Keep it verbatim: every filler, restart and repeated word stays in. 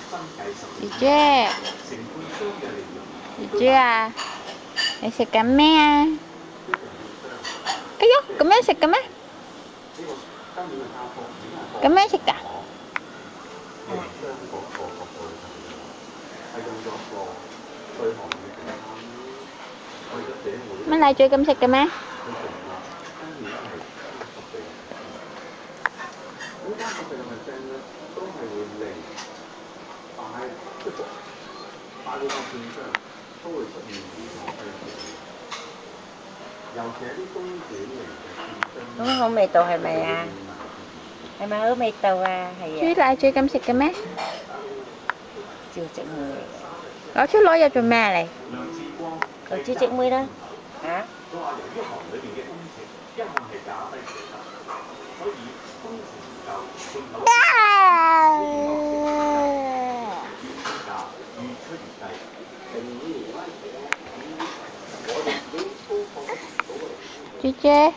Chị Dê, chị Dê à,你食緊咩啊？哎唷，咁樣食嘅咩？咁樣食㗎？乜奶嘴咁食嘅咩？ 咁好味道係咪啊？係咪好味道啊？係豬啊， 奶嘴咁食嘅咩？ 椒漬妹嚟攞出攞入做咩嚟？ 嘅，個椒漬妹啦，嚇？ 豬姐，